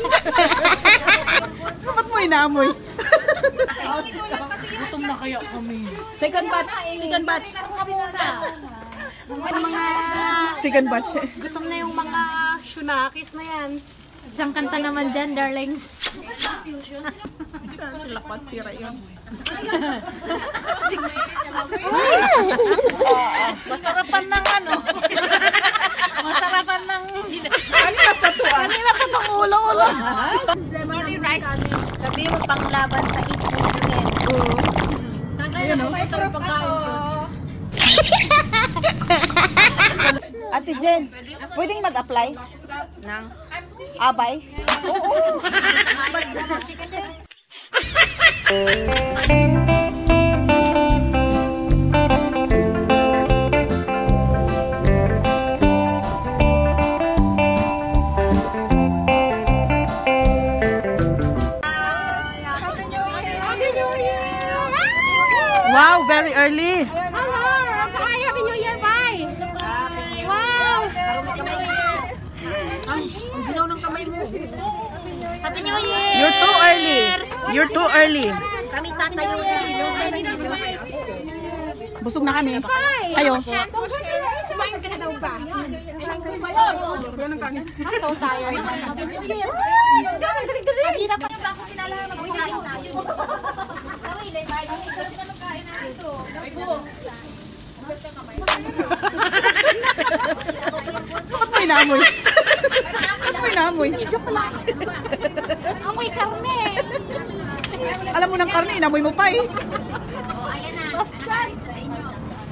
Ba't mo inamoy? Gutom na kaya kami. Second batch. Second batch. Mga Second batch. gutom na yung mga shunakis na yan. Diyan kanta naman dyan, darling. Sila patira yun. Masarapan ng ano. Masarapan ng... Kanina pa to ah. Kanina pa itong ulo-ulo. Only rice. Sabi mo panglaban sa itlog. Ayun o. Ate Jen, pwedeng mag-apply ng abay? Oo. Wow, very early. Happy New Year, bye! Wow! Happy New Year! You're too early. You're too early. Kami tatayo. Busog na kami. Kayo. Kumain ka na daw ba? I'm so tired. Kanina pa ba ako sinala na mag-uwi? Ba't mo inamoy? Ba't mo inamoy? Amoy karne! Alam mo ng karne, inamoy mo pa eh. Ayan na. Sa inyo.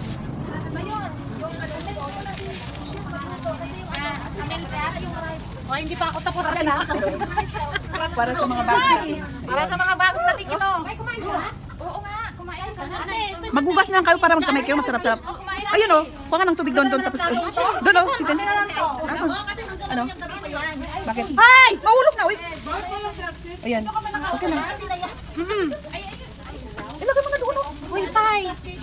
O, hindi pa ako tapos na. Para sa mga bagay. Para sa mga bagong dating ito. Oo nga, kumain ka na. Magbugas na lang kayo para magkamay kayo. Masarap-sarap. Ayun o. Kuha nga ng tubig doon. Tapos doon o. Sige. Ano? Bakit? Ay! Mahulog na. Uy. Ayan. Okay na. Ilagay mo na doon o. Uy, tay!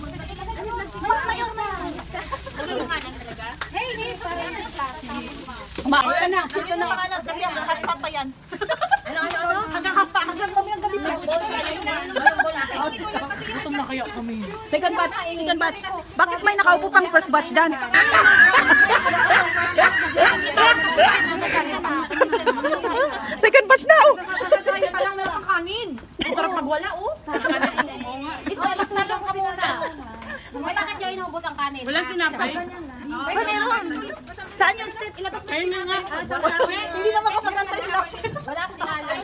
Kumain ka na. Ito na pangalan. Kasi ang lahat pa yan. Hanggang kami ang gabi pa. Gutom na kaya kami. Second batch. Second batch. Bakit may nakaupo pang first batch dan? Second batch na. Nakakasaya pa lang ng kanin. Sarap magwala, oh. Ito, lang ka muna. Wala ka dyan inubos ang kanin. Walang tinapay. Ay, meron. Saan yung step? Ilabas mo. Ayun na nga. Hindi na makapagantay nila. Wala akong tinalay.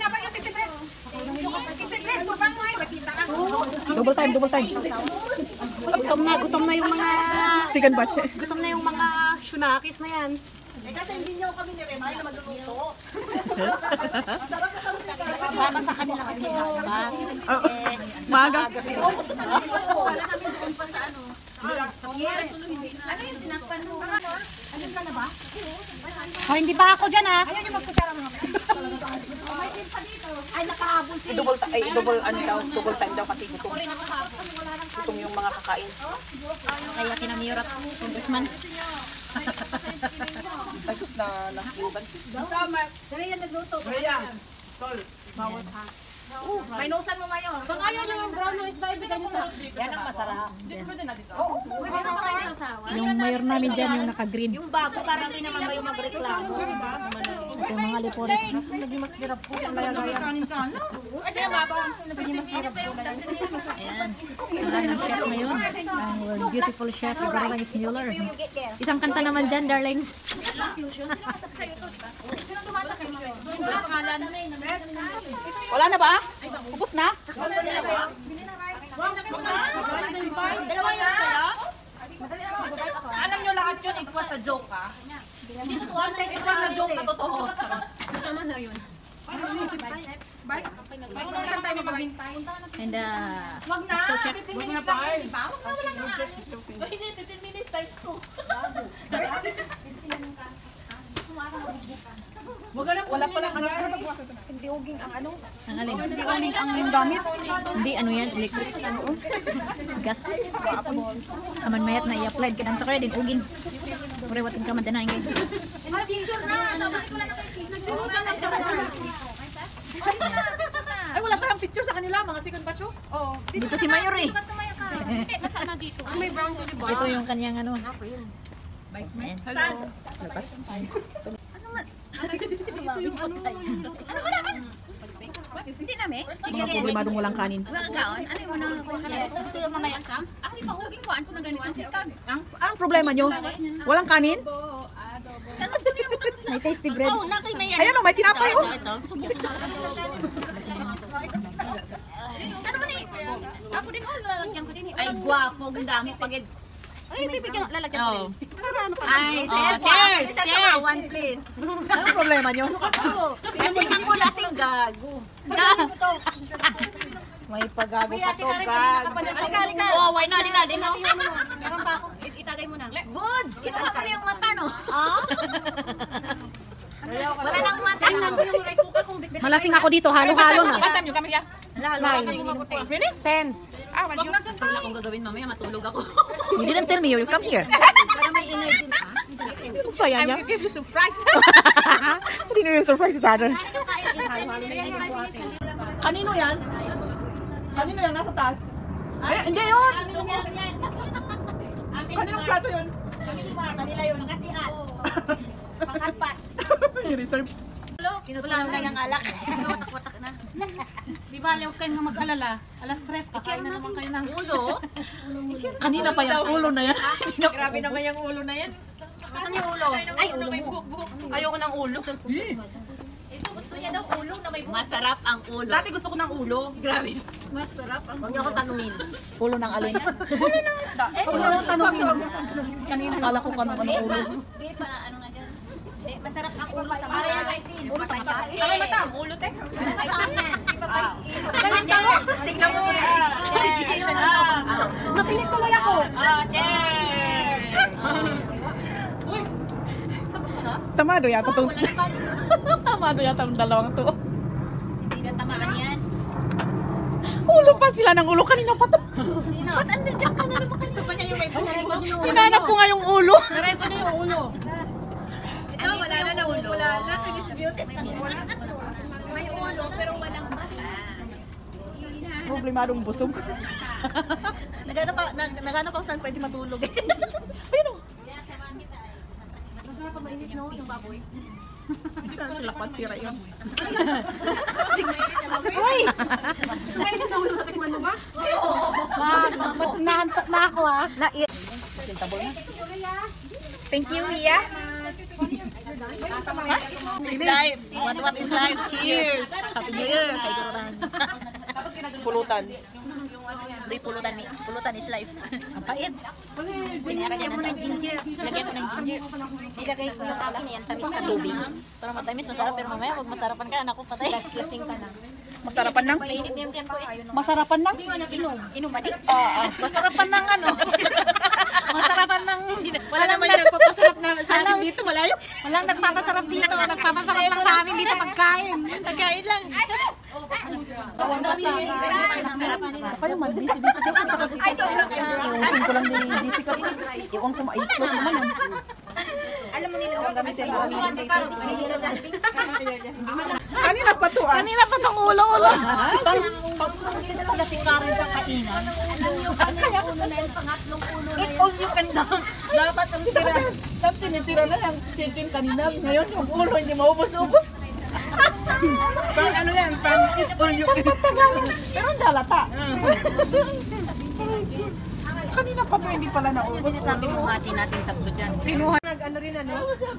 Double time, double time. Gutom na yung mga... Second batch. Gutom na yung mga shunakis na yan. Kasi hindi niyo kami ni Remay na magluluto. Dapat sa kanila kasi haba. Maaga. Wala kami doon pa sa ano. Ano yung tinakpan mo? Anong ka na ba? Oh, hindi pa ako dyan, ha? Ayaw niyo magkasara mga Ay, nakahabol si... Double ano daw, double time daw kasi gutom. Gutom yung mga kakain. Kaya kinamiurat. Congressman. Ayos na nakiuban. Dari yan nagluto. May nusan mo mayo. Pag ayaw nyo yung brown noise, ibigay nyo sa... Yan ang masarap. Yung mayor namin dyan, yung naka-green. Yung bago, parang hindi naman kayo magreklamo. Ito yung mga lipores. Ayan. Maraming chef ngayon. Ang beautiful chef, Ibarra is Mueller. Isang kanta naman dyan, darling. Wala na ba? Upos na? Dalawa yung sa'yo? Alam nyo lahat yun, ito sa joke, ha? Ito sa joke na totoo. Naman na yun. And Mr. Chef. Wag na pa eh. Wag na, wala na. 15 minutes times 2. Wala pa lang ano. Hindi uging ang ano. Ang alin? Hindi uging ang gamit. Hindi, ano yan? Electric. Gas. Aman mayat na i-apply. Kinanta kayo din uging. Pure wating ka madanahin kayo. Picture na. Dapat wala na kayo. Ay, wala tayong picture sa kanila, mga second batch. Oh. Dito si Mayor eh. Nasaan na dito? May brown to ba? Ito yung kanyang ano. Hello. Ano ba naman? Hindi namin. Mga problemadong walang kanin. Mga gaon, ano yung mga kuha ka na? Ito yung mamaya kam? Ah, di pa huging ko. Ano na ganito ang sikag? Anong problema nyo? Walang kanin? Ano ito yung mga May tasty bread. oh, nakay na yan. Ayan o, may tinapay oh. Ito. Ano man eh? Ako din oh, lalagyan ko din. Ay, guwapo. Ganda mo pag Ay, bibigyan, lalagyan ko din. ay, sir, cheers, Isa sa cheers. one, please. Anong problema nyo? Lasing ako, lasing gago. May pagago pa to, gag. Oh, why not? Dali na. Meron ba ako? Itagay mo na. Good. Kita mo kami yung mata, no? Wala nang mata. Malasing ako dito, halo-halo na. What time nyo kami ya? Really? 10. Ah, Wag na sa wala akong gagawin mamaya, matulog ako. You didn't tell me you will come here. Para may ingay din, ha? Ang saya niya. I will give you surprise. Hindi na yung surprise sa atin. Kanino yan? Kanino yan? Nasa taas? Ay, hindi yun! Kaninong plato yun? Kanila yun, kasi pangkarpat. I-reserve. Kinutulang na yung alak. Watak na. Di ba, huwag kayong mag-alala. Alas 3, kakain na naman kayo ng Ulo? Kanina pa yung ulo na yan. Grabe naman yung ulo na yan. Saan yung ulo? Ay, ulo mo. Ayoko ng ulo. Ito gusto niya daw ulo na may Masarap ang ulo. Dati gusto ko ng ulo. Grabe. Masarap ang ulo. Huwag niyo ako tanungin. ulo ng alin. Huwag mo lang tanongin. Kanina kala ko kanong anong ulo. Di pa, ano nga dyan? Masarap ang ulo sa mata. Ulo sa mata. Ay, mata. Ang ulo, te. Ay, yan. Tingnan mo. Napilit tuloy ako. Tamado yata itong... Tamado yata ang dalawang to. Hindi na tamaan yan. Ulo pa sila ng ulo. Kanina pa to. Ba't andun dyan ka na naman? Gusto pa niya yung may buhay. Hinanap ko nga yung ulo. Naray ko na yung ulo. Ito, wala na lang ulo. Wala na. May ulo, pero walang mata. Problemadong busog. Naghanap ako saan pwede matulog. Ayun o. Masarap pa mainit, no? Yung baboy. Saan sila patsira yun? Uy! Nahantok na ako ah. Thank you, Mia. Is life. What is life? Cheers. Happy New Year. Kay Gururan. Pulutan. Hindi, pulutan ni. Pulutan is life. Ang pait. Pinaka niya ng ginger. Lagyan ko ng ginger. Ilagay ko yung akin yan. Tamis ka tubig. Para matamis, masarap. Pero mamaya, pag masarapan ka, anak ko patay. Lasing ka na. Masarapan ng? Mainit na yung tiyan ko eh. Masarapan ng? Inom. Inom ba di? Masarapan ng ano? Masarapan ng... Wala naman yung nagpapasarap na sa atin dito, malayo. Walang nagpapasarap dito. Nagpapasarap lang sa amin dito pagkain. Pagkain lang. Kayo man, busy-busy ka. Ay, sobrang. Iuungkin ko lang din yung busy ka. Iuong ko maikot naman yan. Alam mo nila ang gamit sila. Kanina pa to ah. Kanina pa tong ulo-ulo. Lasing ka rin sa kainan. Eat all you can down. Dapat ang tira. Dapat tinitira na yung chicken kanina. Ngayon yung ulo hindi maubos-ubos. Pang ano yan? Pang eat all you can. Pero ang dalata. Kanina pa to hindi pala naubos. Sabi mo hati natin tatlo dyan. Kinuha nag-ano rin ano?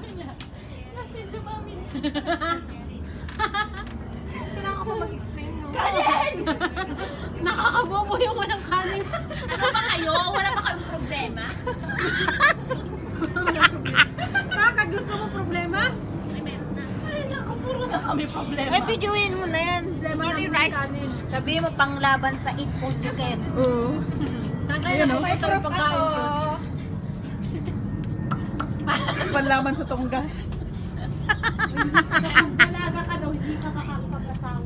Nakakabobo yung walang kanin. Ano ba kayo? Wala pa kayong problema? Bakit gusto mo problema? Kami problema. Ay, videoin mo na yan. Only rice. Sabihin mo panglaban sa eat all you can. Oo. Ayun o. Ito yung pagkain ko. Panlaman sa tongga. Talaga ka daw, hindi ka makakapag-asawa.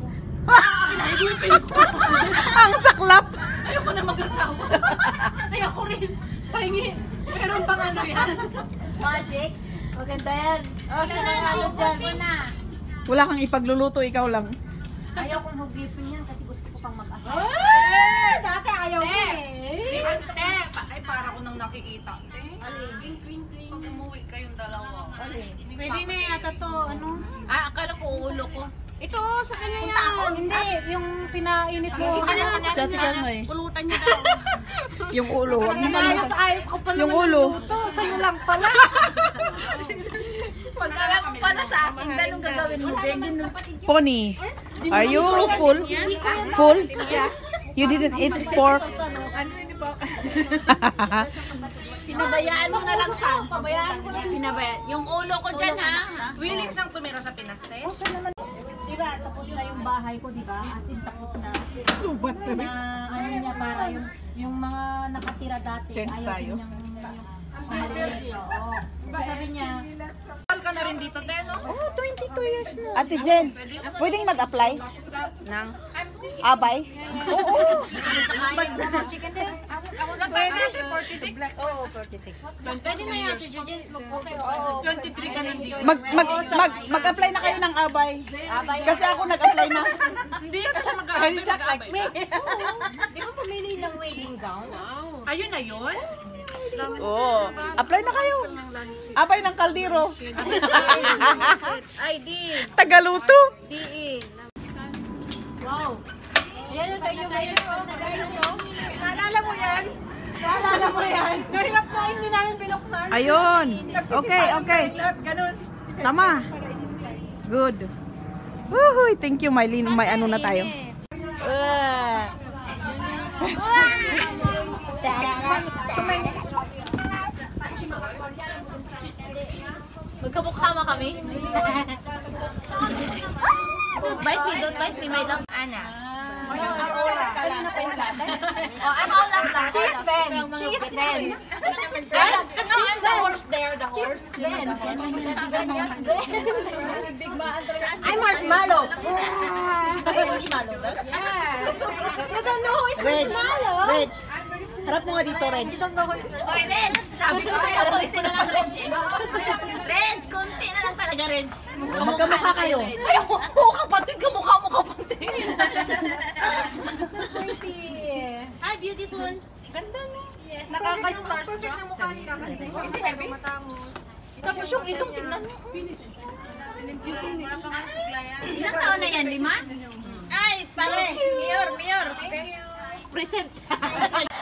Ang saklap. Ayoko na mag-asawa. Ay, ako rin. Pahingi. Meron bang ano yan? Magic. Maganda yan. Oh, sinangayon dyan. Wala kang ipagluluto, ikaw lang. Ayaw kong hugipin yan kasi gusto ko pang mag-asa. Dati ayaw ko Ay, para ko nang nakikita. Pag umuwi kayong dalawa. Pwede na yata to, ano? Ah, akala ko ulo ko. Ito, sa kanya yan. Hindi, yung pinainit mo. Sa ate Karnoy. Pulutan niya daw. Yung ulo. Wag niyo Ayos ko pala Yung ulo. luto. Sa'yo lang pala. Pag alam mo pala sa akin, ganun gagawin mo. Begin mo. Pony, are you full? Full? You didn't eat pork? Pinabayaan mo na lang sa. Pabayaan ko lang. Pinabayaan. Yung ulo ko dyan, ha? Willing siyang tumira sa Pinaste? Diba, tapos na yung bahay ko, diba? As in, tapos na. Na, ano niya, para yung mga nakatira dati. Chance ayaw tayo. din niyang umalis. Oo. Sabi niya, Sal ka na rin dito, Te, no? Oh, 22 years na. Ate Jen, pwedeng mag-apply ng abay? Oo. Lang tayo natin, 46? oo, 46. Pwede na yan, Ate Jujens. Mag-okay. 23 ka nandito. Mag-apply na kayo ng abay. Kasi ako nag-apply na. Hindi yan kasi mag-aabay. Di ba pumili ng wedding gown? Ayun na yun? Oo. Apply na kayo. Abay ng kaldero. Ay, di. Tagaluto. Wow. Yan yung sa inyo ngayon. Naalala mo yan? Naalala mo yan? Kahirap na hindi namin binuksan. Ayun. Okay, okay. Tama. Good. Woohoo! Thank you, Mylene. May ano na tayo. Magkamukha mo kami. Don't bite me, my love. Anna. Oh, I'm all of that. She's Ben. She's Ben. And the horse there, the horse. Ben. I'm Marshmallow. I'm Marshmallow. You don't know who is Reg. Marshmallow? Reg. Harap mo nga dito, Reg. Hoy, Reg! Sabi ko sa'yo, konti na lang, Reg. Reg, konti na lang talaga, Reg. Magkamukha kayo. Ay, oo, kapatid, kamukha mo, kapatid. Hi, beautiful. Ganda na. Yes. Nakaka-starstruck. Tapos yung ilong, tingnan mo. Ilang taon na yan, 5? Ay, pare. Mayor. Present.